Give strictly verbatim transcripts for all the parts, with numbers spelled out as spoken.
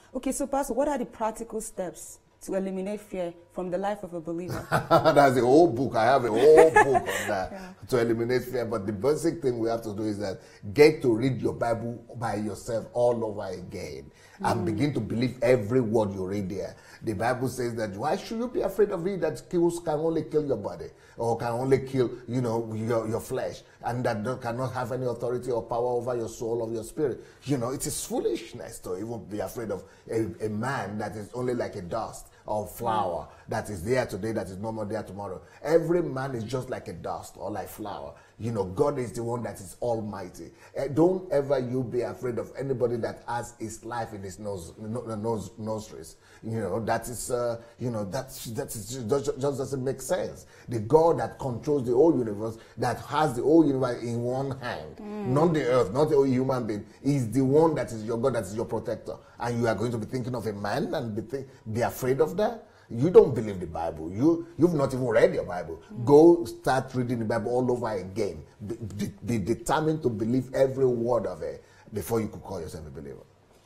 Okay, so Pastor, what are the practical steps to eliminate fear from the life of a believer? That's a whole book. I have a whole book on that, yeah. To eliminate fear. But the basic thing we have to do is that get to read your Bible by yourself all over again. Mm. And begin to believe every word you read there. The Bible says that why should you be afraid of it that kills can only kill your body or can only kill, you know, your, your flesh, and that cannot have any authority or power over your soul or your spirit. You know, it is foolishness to even be afraid of a, a man that is only like a dust or flower that is there today, that is no more there tomorrow. Every man is just like a dust or like flower. You know, God is the one that is almighty. Uh, don't ever you be afraid of anybody that has his life in his nose, nose nostrils. You know, that is, uh, you know, that's, that is just, just doesn't make sense. The God that controls the whole universe, that has the whole universe in one hand, mm. not the earth, not the whole human being, is the one that is your God, that is your protector. And you are going to be thinking of a man and be, think, be afraid of that? You don't believe the Bible. You, you've not even read your Bible. Mm. Go start reading the Bible all over again. Be, be, be determined to believe every word of it before you could call yourself a believer.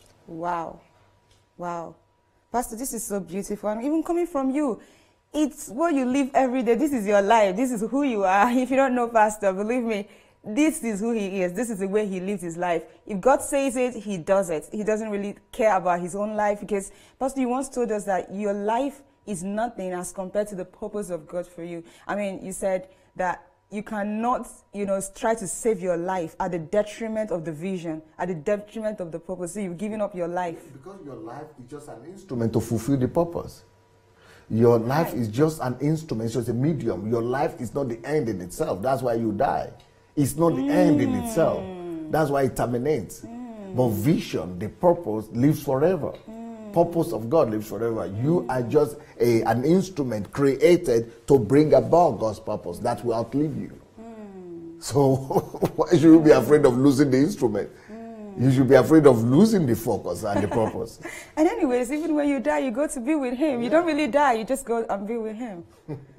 Wow. Wow. Pastor, this is so beautiful. And even coming from you, it's what you live every day. This is your life. This is who you are. If you don't know Pastor, believe me, this is who he is. This is the way he lives his life. If God says it, he does it. He doesn't really care about his own life, because Pastor, you once told us that your life is nothing as compared to the purpose of God for you. I mean, you said that you cannot, you know, try to save your life at the detriment of the vision, at the detriment of the purpose. So you've given up your life. Because your life is just an instrument to fulfill the purpose. Your life right. is just an instrument, it's just a medium. Your life is not the end in itself. That's why you die. It's not the mm. end in itself. That's why it terminates. Mm. But vision, the purpose, lives forever. Mm. Purpose of God lives forever. You are just a, an instrument created to bring about God's purpose that will outlive you. Mm. So why should you be afraid of losing the instrument? Mm. You should be afraid of losing the focus and the purpose. And anyways, even when you die, you go to be with him. You don't really die, you just go and be with him.